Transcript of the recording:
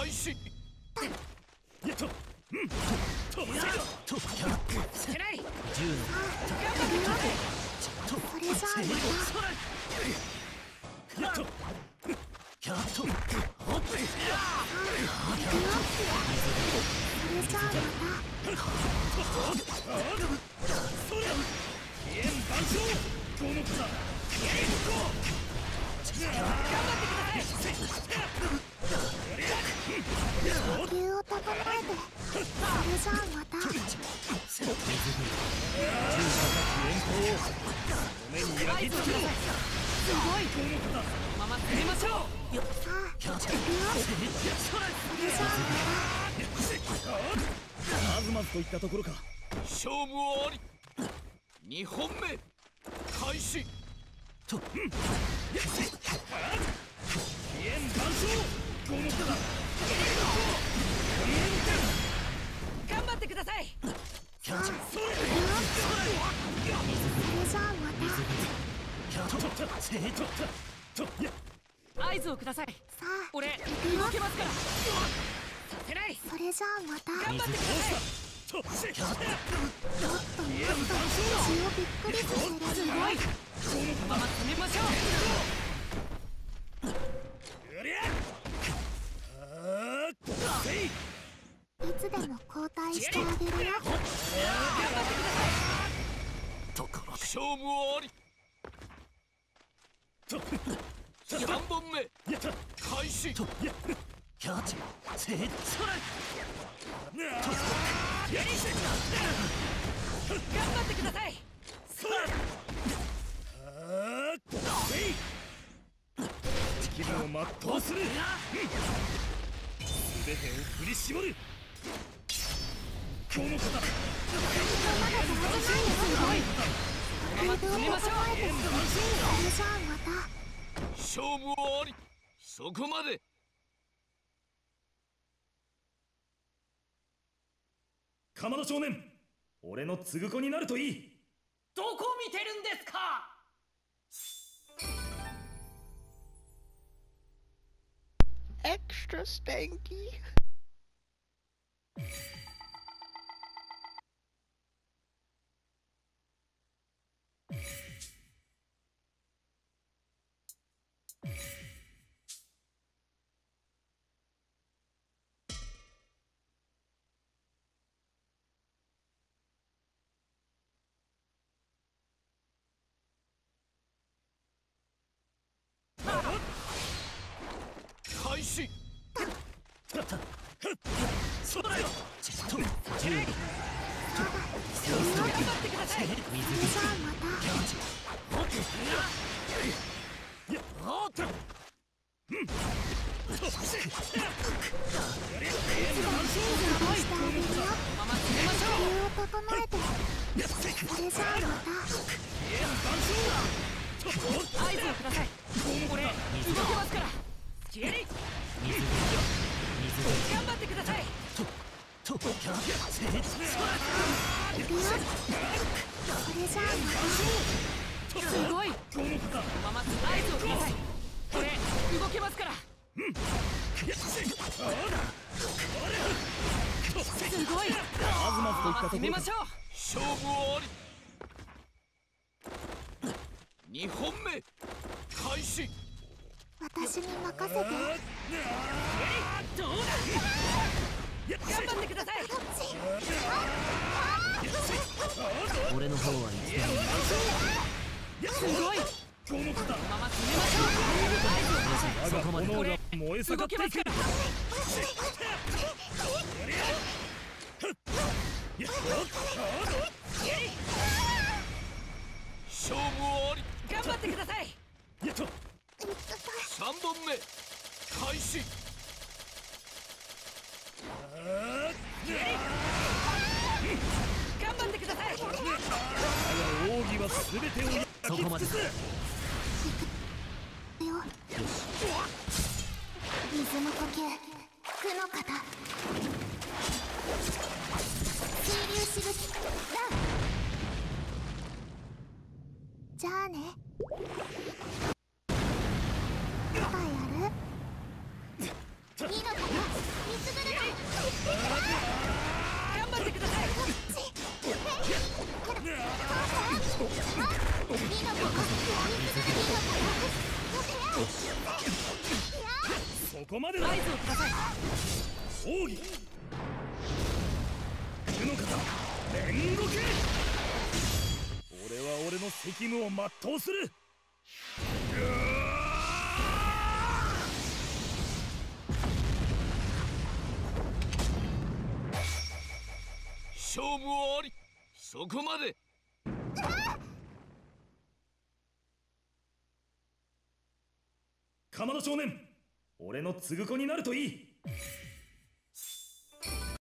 開始。やっと。と。せない。10。 それじゃあやっと。キャット。ほっぺ。 それじゃあそりゃ。円盤上。この子だ。頑張ってください。 呼吸を整えて、それじゃあまた。 すごい。まま攻めましょう。 さあ、行くよ。それじゃあまずまずといったところか。勝負をあり。2本目開始。と。円盤上。この子だ。頑張ってください。 それじゃあまた。合図をください。 さあ、 俺動けますから。させない。 それじゃあまた。 頑張ってください。 もっともっと血をびっくりさせる。 すごい。このまま攻めましょう。 いつでも交代してあげるよ。 頑張ってください。ところで勝負をあり。3本目開始。キャッチせいそれ。頑張ってください。地球を全うする。全てを振り絞る。この方。勝負をあり。そこまで。鎌田少年、俺の継ぐ子になるといい。どこ見てるんですか。 Extra stanky. 開始。それよ。合図をください。俺動けますから。消えり。頑張ってください。 行くよ。それじゃあすごい。まま合図をください。俺動けますから。すごい。攻めましょう。勝負をあり。2本目開始。 私に任せて。 どうだ。頑張ってください。 俺の方はいつでもすごい。このまま進めましょう。 そこまで俺燃え盛っていく。勝負をあり。頑張ってください。やっと。3本目開始。頑張ってください。奥義は全てを焼き尽くす。 水の呼吸、苦の型、水流しぶき、ラン。じゃあね。まだやる？火の型。 そこまでだ。合図をください。奥義九の方煉獄。俺は俺の責務を全うする。勝負はあり。そこまで。鎌田少年、俺の継ぐ子になるといい。